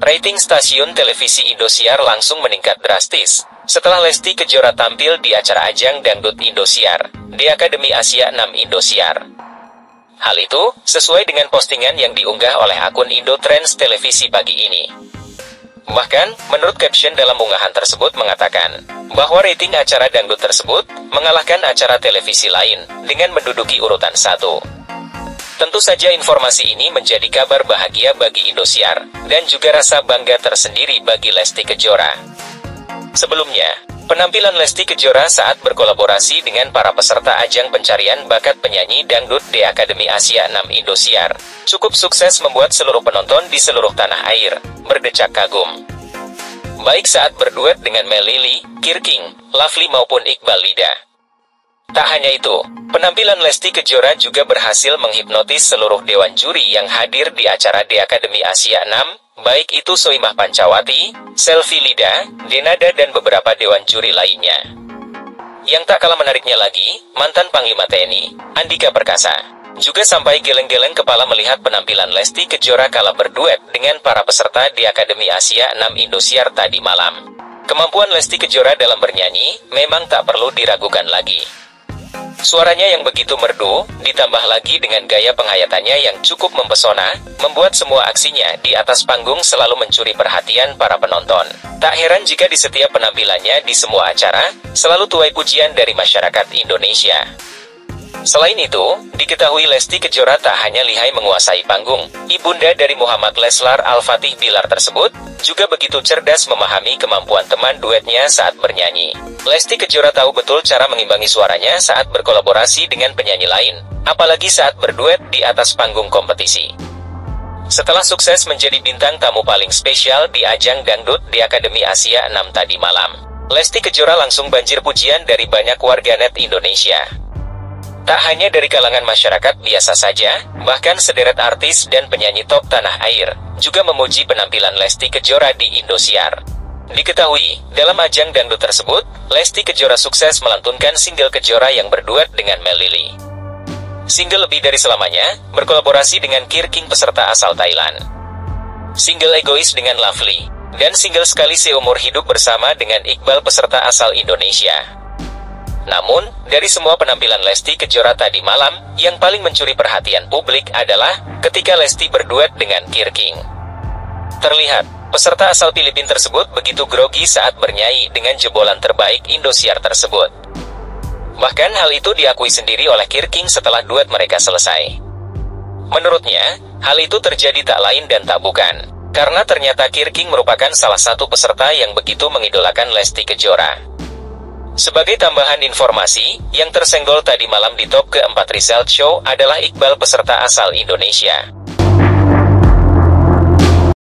Rating stasiun televisi Indosiar langsung meningkat drastis setelah Lesti Kejora tampil di acara ajang Dangdut Indosiar di Akademi Asia 6 Indosiar. Hal itu sesuai dengan postingan yang diunggah oleh akun Indotrends Televisi pagi ini. Bahkan, menurut caption dalam unggahan tersebut mengatakan bahwa rating acara dangdut tersebut mengalahkan acara televisi lain dengan menduduki urutan 1. Tentu saja informasi ini menjadi kabar bahagia bagi Indosiar, dan juga rasa bangga tersendiri bagi Lesti Kejora. Sebelumnya, penampilan Lesti Kejora saat berkolaborasi dengan para peserta ajang pencarian bakat penyanyi dangdut di Akademi Asia 6 Indosiar, cukup sukses membuat seluruh penonton di seluruh tanah air berdecak kagum. Baik saat berduet dengan Melly, Kirking, Lovely maupun Iqbal Lida. Tak hanya itu, penampilan Lesti Kejora juga berhasil menghipnotis seluruh dewan juri yang hadir di acara di Akademi Asia 6, baik itu Soimah Pancawati, Selvi Lida, Denada dan beberapa dewan juri lainnya. Yang tak kalah menariknya lagi, mantan Panglima TNI, Andika Perkasa, juga sampai geleng-geleng kepala melihat penampilan Lesti Kejora kala berduet dengan para peserta di Akademi Asia 6 Indosiar tadi malam. Kemampuan Lesti Kejora dalam bernyanyi memang tak perlu diragukan lagi. Suaranya yang begitu merdu, ditambah lagi dengan gaya penghayatannya yang cukup mempesona, membuat semua aksinya di atas panggung selalu mencuri perhatian para penonton. Tak heran jika di setiap penampilannya di semua acara, selalu tuai pujian dari masyarakat Indonesia. Selain itu, diketahui Lesti Kejora tak hanya lihai menguasai panggung, ibunda dari Muhammad Leslar Al-Fatih Bilar tersebut, juga begitu cerdas memahami kemampuan teman duetnya saat bernyanyi. Lesti Kejora tahu betul cara mengimbangi suaranya saat berkolaborasi dengan penyanyi lain, apalagi saat berduet di atas panggung kompetisi. Setelah sukses menjadi bintang tamu paling spesial di ajang dangdut di Akademi Asia 6 tadi malam, Lesti Kejora langsung banjir pujian dari banyak warganet Indonesia. Tak hanya dari kalangan masyarakat biasa saja, bahkan sederet artis dan penyanyi top tanah air juga memuji penampilan Lesti Kejora di Indosiar. Diketahui, dalam ajang dangdut tersebut, Lesti Kejora sukses melantunkan single Kejora yang berduet dengan Melly. Single Lebih Dari Selamanya berkolaborasi dengan Kirking peserta asal Thailand. Single Egois dengan Lovely, dan single Sekali Seumur Hidup bersama dengan Iqbal peserta asal Indonesia. Namun, dari semua penampilan Lesti Kejora tadi malam, yang paling mencuri perhatian publik adalah ketika Lesti berduet dengan Kirking. Terlihat, peserta asal Filipina tersebut begitu grogi saat bernyanyi dengan jebolan terbaik Indosiar tersebut. Bahkan hal itu diakui sendiri oleh Kirking setelah duet mereka selesai. Menurutnya, hal itu terjadi tak lain dan tak bukan, karena ternyata Kirking merupakan salah satu peserta yang begitu mengidolakan Lesti Kejora. Sebagai tambahan informasi, yang tersenggol tadi malam di top keempat result show adalah Iqbal peserta asal Indonesia.